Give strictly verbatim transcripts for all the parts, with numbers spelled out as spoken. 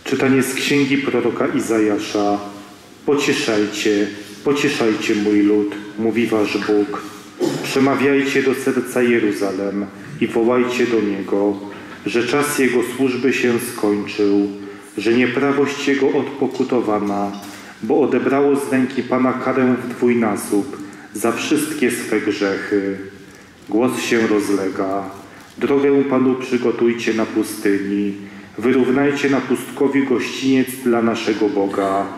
Czytanie z księgi proroka Izajasza. Pocieszajcie, pocieszajcie mój lud, mówi wasz Bóg. Przemawiajcie do serca Jeruzalem i wołajcie do Niego, że czas Jego służby się skończył, że nieprawość Jego odpokutowana, bo odebrało z ręki Pana karę w dwójnasób za wszystkie swe grzechy. Głos się rozlega. Drogę Panu przygotujcie na pustyni. Wyrównajcie na pustkowiu gościniec dla naszego Boga.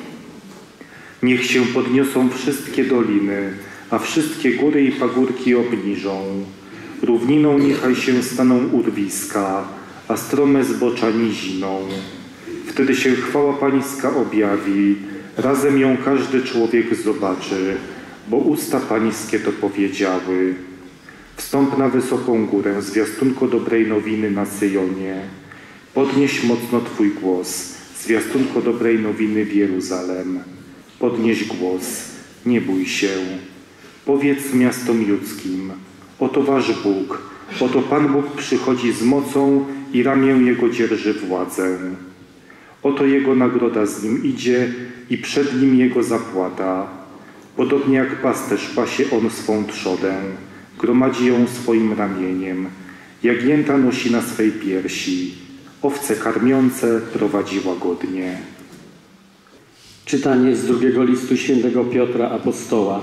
Niech się podniosą wszystkie doliny, a wszystkie góry i pagórki obniżą. Równiną niechaj się staną urwiska, a strome zbocza niziną. Wtedy się chwała Pańska objawi, razem ją każdy człowiek zobaczy, bo usta Pańskie to powiedziały. Wstąp na wysoką górę, zwiastunko dobrej nowiny na Syjonie. Podnieś mocno Twój głos, zwiastunko dobrej nowiny w Jeruzalem. Podnieś głos, nie bój się. Powiedz miastom judzkim, oto wasz Bóg, oto Pan Bóg przychodzi z mocą i ramię Jego dzierży władzę. Oto Jego nagroda z Nim idzie i przed Nim Jego zapłata. Podobnie jak pasterz pasie On swą trzodę, gromadzi ją swoim ramieniem, jagnięta nosi na swej piersi, owce karmiące prowadzi łagodnie. Czytanie z drugiego listu świętego Piotra Apostoła.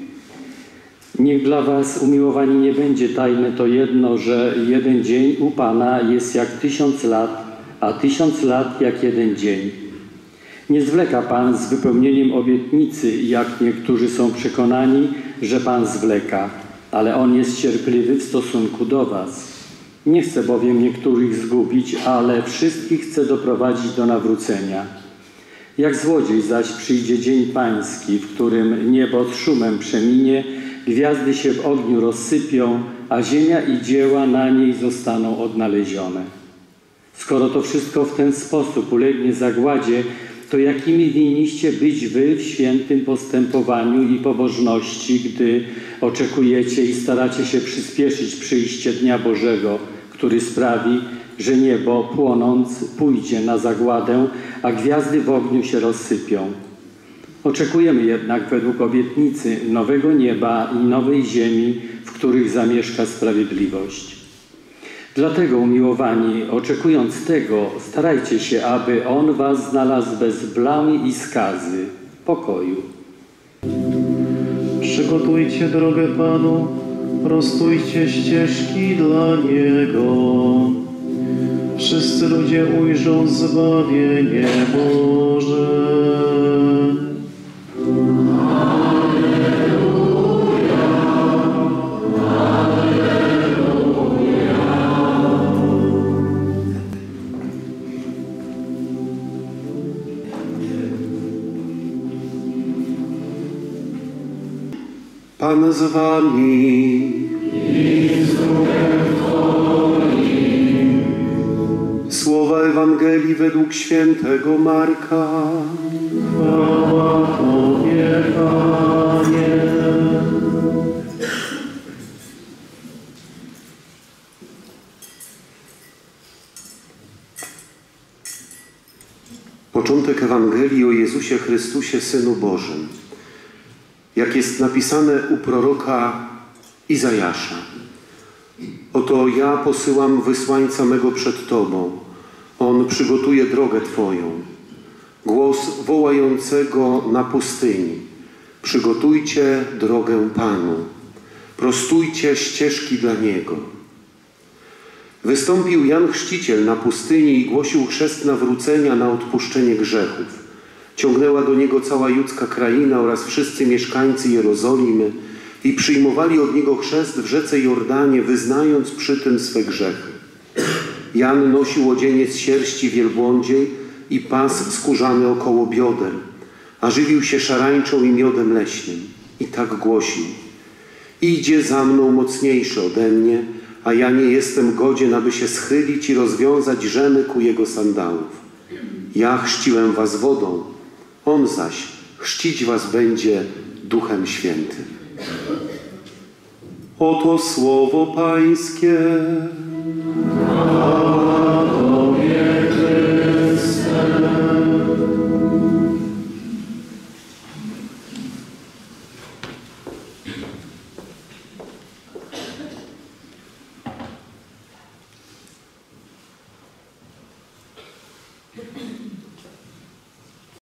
Niech dla was, umiłowani, nie będzie tajne to jedno, że jeden dzień u Pana jest jak tysiąc lat, a tysiąc lat jak jeden dzień. Nie zwleka Pan z wypełnieniem obietnicy, jak niektórzy są przekonani, że Pan zwleka, ale On jest cierpliwy w stosunku do was. Nie chce bowiem niektórych zgubić, ale wszystkich chce doprowadzić do nawrócenia. Jak złodziej zaś przyjdzie dzień pański, w którym niebo z szumem przeminie, gwiazdy się w ogniu rozsypią, a ziemia i dzieła na niej zostaną odnalezione. Skoro to wszystko w ten sposób ulegnie zagładzie, to jakimi winniście być wy w świętym postępowaniu i pobożności, gdy oczekujecie i staracie się przyspieszyć przyjście Dnia Bożego, który sprawi, że niebo płonąc pójdzie na zagładę, a gwiazdy w ogniu się rozsypią. Oczekujemy jednak według obietnicy nowego nieba i nowej ziemi, w których zamieszka sprawiedliwość. Dlatego, umiłowani, oczekując tego, starajcie się, aby On was znalazł bez plamy i skazy, pokoju. Przygotujcie drogę Panu, prostujcie ścieżki dla Niego. Wszyscy ludzie ujrzą zbawienie Boże. Pan z wami. Słowa Ewangelii według świętego Marka. Chwała Tobie, Panie. Początek Ewangelii o Jezusie Chrystusie, Synu Bożym. Jak jest napisane u proroka Izajasza. Oto ja posyłam wysłańca mego przed Tobą. On przygotuje drogę Twoją. Głos wołającego na pustyni. Przygotujcie drogę Panu. Prostujcie ścieżki dla Niego. Wystąpił Jan Chrzciciel na pustyni i głosił chrzest nawrócenia na odpuszczenie grzechów. Ciągnęła do Niego cała judzka kraina oraz wszyscy mieszkańcy Jerozolimy i przyjmowali od Niego chrzest w rzece Jordanie, wyznając przy tym swe grzechy. Jan nosił odzieniec sierści wielbłądziej i pas skórzany około bioder, a żywił się szarańczą i miodem leśnym. I tak głosił: idzie za mną mocniejszy ode mnie, a ja nie jestem godzien, aby się schylić i rozwiązać rzemyk u Jego sandałów. Ja chrzciłem was wodą, On zaś chrzcić was będzie Duchem Świętym. Oto słowo Pańskie.